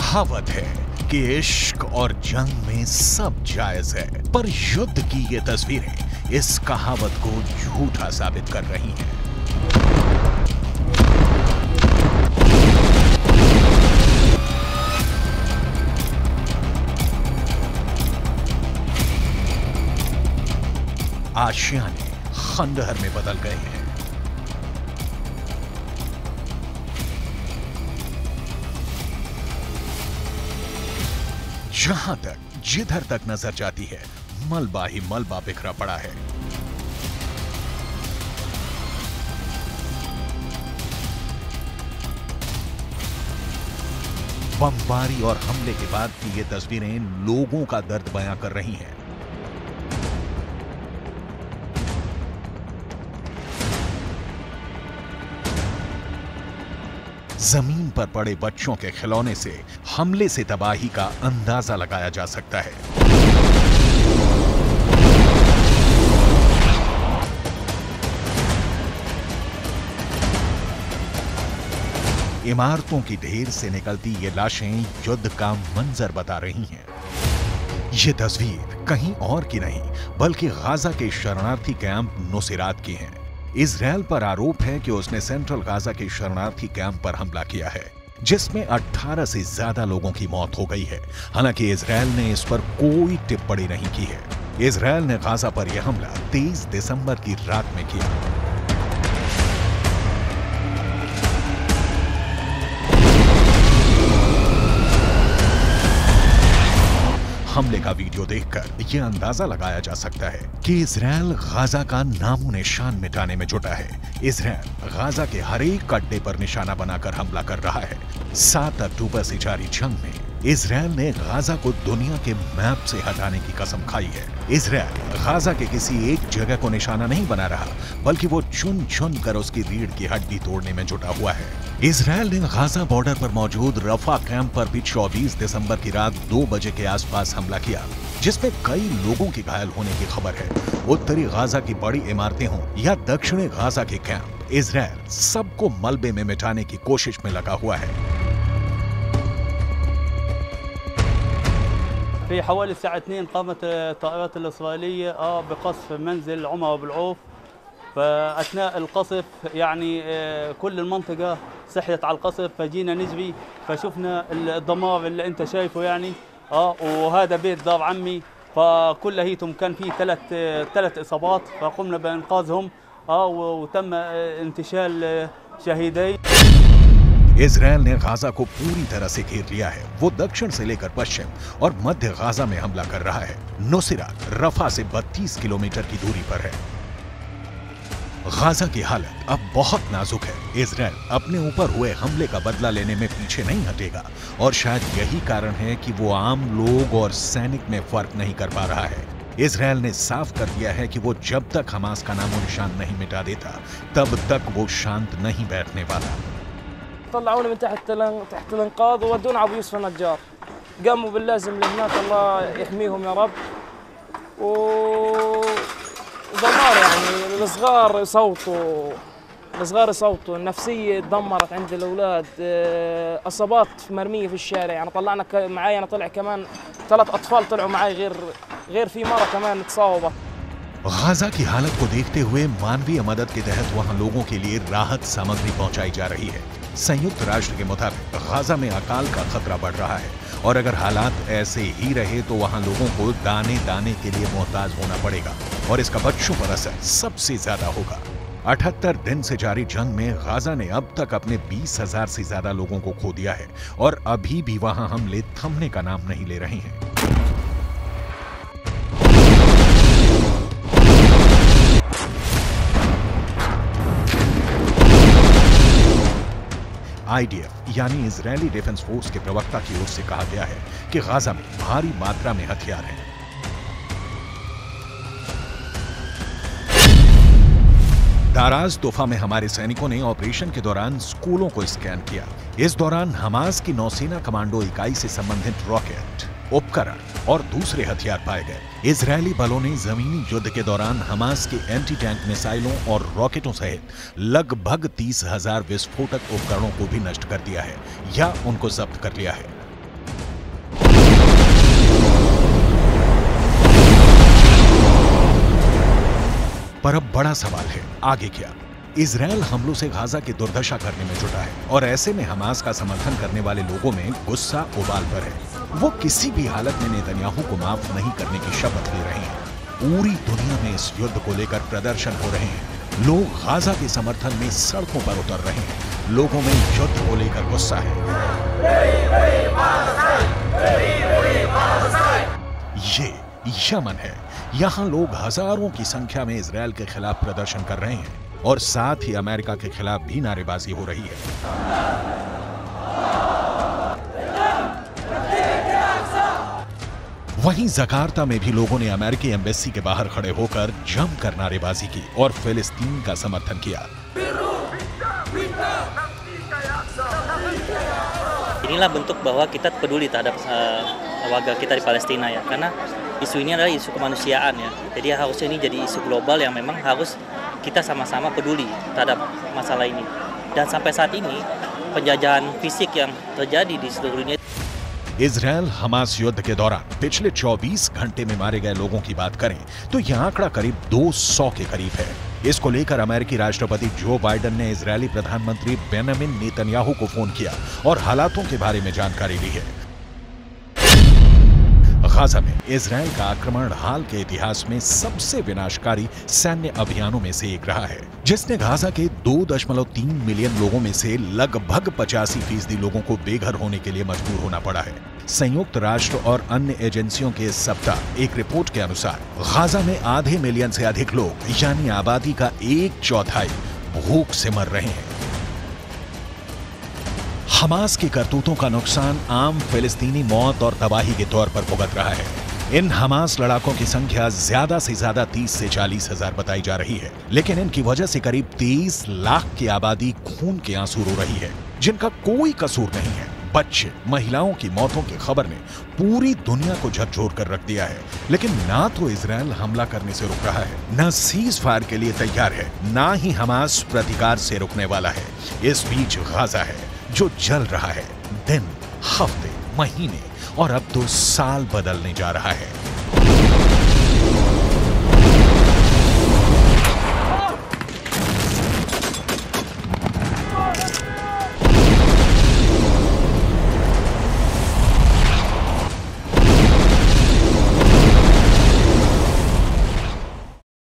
कहावत है कि इश्क और जंग में सब जायज है, पर युद्ध की ये तस्वीरें इस कहावत को झूठा साबित कर रही हैं। आशियाने खंडहर में बदल गए हैं। जहां तक जिधर तक नजर जाती है मलबा ही मलबा बिखरा पड़ा है। बमबारी और हमले के बाद की ये तस्वीरें लोगों का दर्द बयां कर रही हैं। जमीन पर पड़े बच्चों के खिलौने से हमले से तबाही का अंदाजा लगाया जा सकता है। इमारतों की ढेर से निकलती ये लाशें युद्ध का मंजर बता रही हैं। ये तस्वीर कहीं और की नहीं बल्कि गाजा के शरणार्थी कैंप नुसैरात की है। इजरायल पर आरोप है कि उसने सेंट्रल गाजा के शरणार्थी कैंप पर हमला किया है, जिसमें 18 से ज्यादा लोगों की मौत हो गई है। हालांकि इजरायल ने इस पर कोई टिप्पणी नहीं की है। इजरायल ने गाजा पर यह हमला 23 दिसंबर की रात में किया। हमले का वीडियो देखकर यह अंदाजा लगाया जा सकता है कि इजरायल गाजा का नामो निशान मिटाने में जुटा है। इजरायल गाजा के हर एक अड्डे पर निशाना बनाकर हमला कर रहा है। 7 अक्टूबर से जारी जंग में इजरायल ने गाजा को दुनिया के मैप से हटाने की कसम खाई है। इजरायल गाजा के किसी एक जगह को निशाना नहीं बना रहा, बल्कि वो चुन चुन कर उसकी रीढ़ की हड्डी तोड़ने में जुटा हुआ है। इजरायल ने गाजा बॉर्डर पर मौजूद रफा कैंप पर भी 24 दिसंबर की रात 2 बजे के आसपास हमला किया, जिसमें कई लोगों के घायल होने की खबर है। उत्तरी गाजा की बड़ी इमारतें हों या दक्षिणी गाजा के कैंप, इजरायल सबको मलबे में मिटाने की कोशिश में लगा हुआ है। في حوالي الساعة 2 قامت الطائرات الإسرائيلية بقصف منزل عمر أبو العوف. فأثناء القصف يعني كل المنطقة صحيت على القصف، فجينا نجري فشفنا الدمار اللي أنت شايفه يعني وهذا بيت دار عمي، فكليتهم كان فيه ثلاث إصابات، فقمنا بإنقاذهم وتم انتشال شهيدين। इजरायल ने गाजा को पूरी तरह से घेर लिया है। वो दक्षिण से लेकर पश्चिम और मध्य गाजा में हमला कर रहा है। नुसैरात रफा से 32 किलोमीटर की दूरी पर है। गाजा की हालत अब बहुत नाजुक है। इजरायल अपने ऊपर हुए हमले का बदला लेने में पीछे नहीं हटेगा, और शायद यही कारण है कि वो आम लोग और सैनिक में फर्क नहीं कर पा रहा है। इजरायल ने साफ कर दिया है कि वो जब तक हमास का नामो निशान नहीं मिटा देता, तब तक वो शांत नहीं बैठने वाला। طلعونا من تحت الانقاذ وودونا ابو يوسف النجار. قاموا باللازم اللي هناك، الله يحميهم يا رب. ودمار يعني الصغار يصوتوا، النفسيه تدمرت عند الاولاد، اصابات مرميه في الشارع. يعني طلعنا معايا، انا طلع كمان 3 اطفال طلعوا معي، غير في مره كمان تصاوبت। गाजा की हालत को देखते हुए मानवीय मदद के तहत वहां लोगों के लिए राहत सामग्री पहुंचाई जा रही है। संयुक्त राष्ट्र के मुताबिक गाजा में अकाल का खतरा बढ़ रहा है, और अगर हालात ऐसे ही रहे तो वहां लोगों को दाने दाने के लिए मोहताज होना पड़ेगा, और इसका बच्चों पर असर सबसे ज्यादा होगा। 78 दिन से जारी जंग में गाजा ने अब तक अपने 20,000 से ज्यादा लोगों को खो दिया है, और अभी भी वहां हमले थमने का नाम नहीं ले रहे हैं। IDF यानी इजरायली डिफेंस फोर्स के प्रवक्ता की ओर से कहा गया है कि गाजा में भारी मात्रा में हथियार हैं। दाराज तोफा में हमारे सैनिकों ने ऑपरेशन के दौरान स्कूलों को स्कैन किया। इस दौरान हमास की नौसेना कमांडो इकाई से संबंधित रॉकेट, उपकरण और दूसरे हथियार पाए गए। इजरायली बलों ने जमीनी युद्ध के दौरान हमास के एंटी टैंक मिसाइलों और रॉकेटों सहित लगभग 30,000 विस्फोटक उपकरणों को भी नष्ट कर दिया है या उनको जब्त कर लिया है। पर अब बड़ा सवाल है, आगे क्या? इजराइल हमलों से गाजा की दुर्दशा करने में जुटा है और ऐसे में हमास का समर्थन करने वाले लोगों में गुस्सा उबाल पर है। वो किसी भी हालत में नेतन्याहू को माफ नहीं करने की शपथ ले रहे हैं। पूरी दुनिया में इस युद्ध को लेकर प्रदर्शन हो रहे हैं। लोग गाजा के समर्थन में सड़कों पर उतर रहे हैं। लोगों में युद्ध को लेकर गुस्सा है। ये यमन है। यहाँ लोग हजारों की संख्या में इजराइल के खिलाफ प्रदर्शन कर रहे हैं और साथ ही अमेरिका के खिलाफ भी नारेबाजी हो रही है। वहीं जकार्ता में भी लोगों ने अमेरिकी एम्बेसी के बाहर खड़े होकर जमकर नारेबाजी की और फिलिस्तीन का समर्थन किया। Inilah bentuk bahwa kita peduli terhadap warga kita di Palestina ya, karena isu ini adalah isu kemanusiaan ya. Jadi harusnya ini jadi isu global yang memang harus kita sama-sama peduli terhadap masalah ini. Dan sampai saat ini penjajahan fisik yang terjadi di seluruh dunia. Israel Hamas युद्ध के दौरान पिछले 24 घंटे में मारे गए लोगों की बात करें तो यह आंकड़ा करीब 200 के करीब है। इसको लेकर अमेरिकी राष्ट्रपति जो बाइडेन ने इजरायली प्रधानमंत्री बेंजामिन नेतन्याहू को फोन किया और हालातों के बारे में जानकारी ली है। गाजा में इजराइल का आक्रमण हाल के इतिहास में सबसे विनाशकारी सैन्य अभियानों में से एक रहा है, जिसने गाजा के 2.3 मिलियन लोगों में से लगभग 85% लोगों को बेघर होने के लिए मजबूर होना पड़ा है। संयुक्त राष्ट्र और अन्य एजेंसियों के इस सप्ताह एक रिपोर्ट के अनुसार गाजा में आधे मिलियन से अधिक लोग यानी आबादी का 1/4 भूख से मर रहे हैं। हमास की करतूतों का नुकसान आम फिलिस्तीनी मौत और तबाही के तौर पर भुगत रहा है। इन हमास लड़ाकों की संख्या ज्यादा से ज्यादा 30 से 40 हजार बताई जा रही है, लेकिन इनकी वजह से करीब 23 लाख की आबादी खून के आंसू रो रही है, जिनका कोई कसूर नहीं है। बच्चे, महिलाओं की मौतों की खबर ने पूरी दुनिया को झकझोर कर रख दिया है, लेकिन ना तो इजराइल हमला करने से रुक रहा है, न सीज फायर के लिए तैयार है, ना ही हमास प्रतिकार से रुकने वाला है। इस बीच गाजा है जो जल रहा है। दिन, हफ्ते, महीने और अब तो साल बदलने जा रहा है।